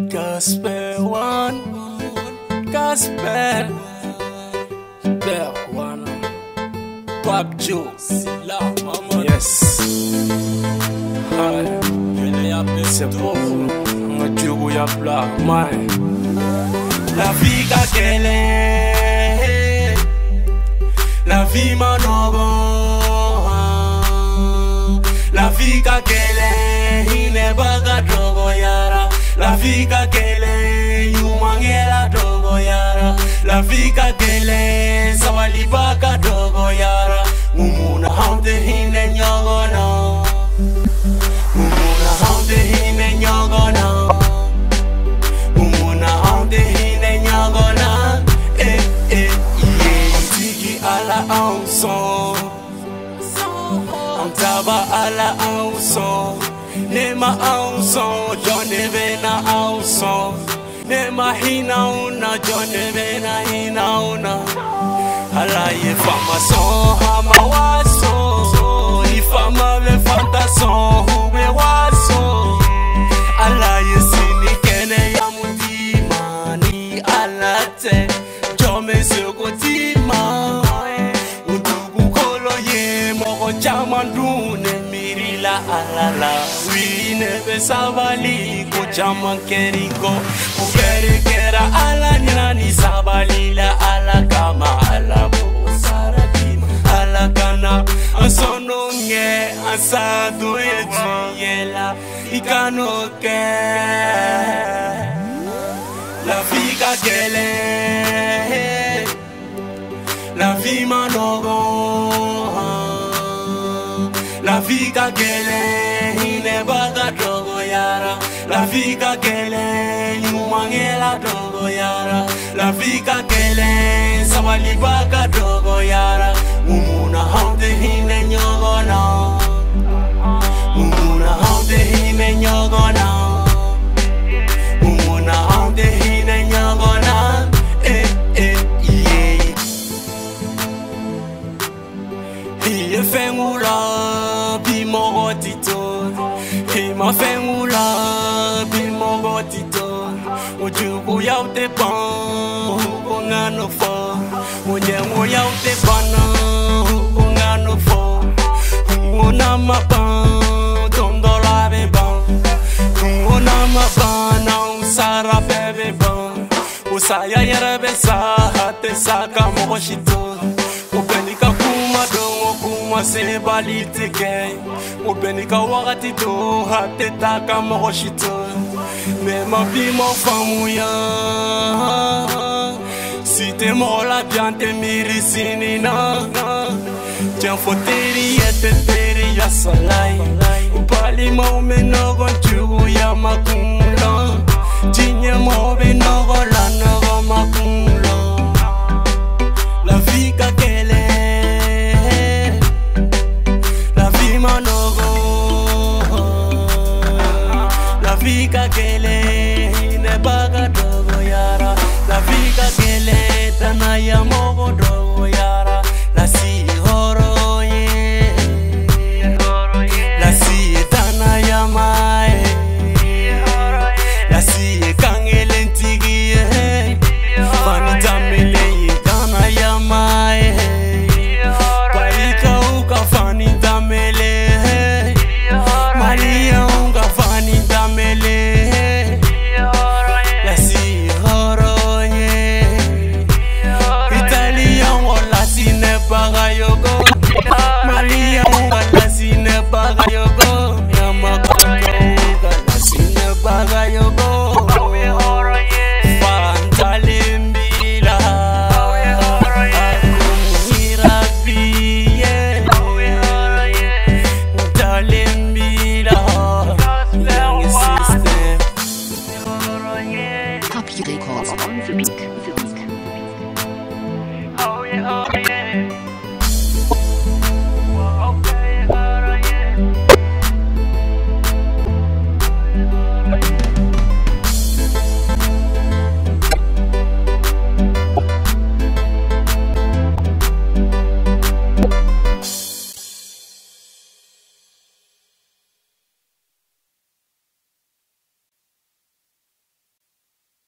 Casper One, Casper One, Pop Juice, là, maman. Yes. C'est bon, on Dieu où y'a plat, man. La vie qu'elle est, la vie manogo. La vie qu'elle est, il n'est pas togo yara. La vie qu'elle est, you mangela togo yara. La vie qu'elle est, sawali baka togo yara. Mumuna hamde hine nyogo no. Mumuna hamde hine nyogo no. Mumuna hamde hine nyogo na. Tiki ala anson. Taba ala anson. Nema anson, Johnny Vena anson. Nema hina una, Johnny Vena hina una. Ala ye fama son, hama waso. Ifama ve fanta son, hube waso. Ala ye sini kene ya mutima. Ni ala te, jome se kotima. Untugu kolo ye, moko chamandune mirila alala. We never sabali, ko chaman keriko. Ubere kera ala nani sabali la ala kama ala bo saradima ala kana ansono nge ansadu yela ikano ke la vie qu'elle la vie manogo la vie qu'elle il n'est pas togo yara. La vie qu'elle est, you mangela togo yara. La vie qu'elle est, sawali baka togo yara. Mumuna hamde hine nyogo na. Mumuna hamde hine nyogo na. Mumuna hamde hine nyogo na. Hiye fengula bi mogotito. Hima fengula bi mogotito. Ojugu yaute pan, hugo ngano fo. Onyengo yaute pana, hugo ngano fo. Hugo nama pan, dondola beban. Hugo nama pan, na usara bebe ban. Usaya yere besa, hate saka mogoshito. Obenika kuma dongo kuma se balite kei. Obenika wakati do hate taka mogoshito. Mais ma vie mon famouya. Si t'es mort la bien t'es miricini na. Tiens faut teri ete teri ya salai. Bali mo me no gonchu ya makula. Jinye mo be no gola no makula. La vie qu'elle est, la vie manogo. La vie qu'elle est.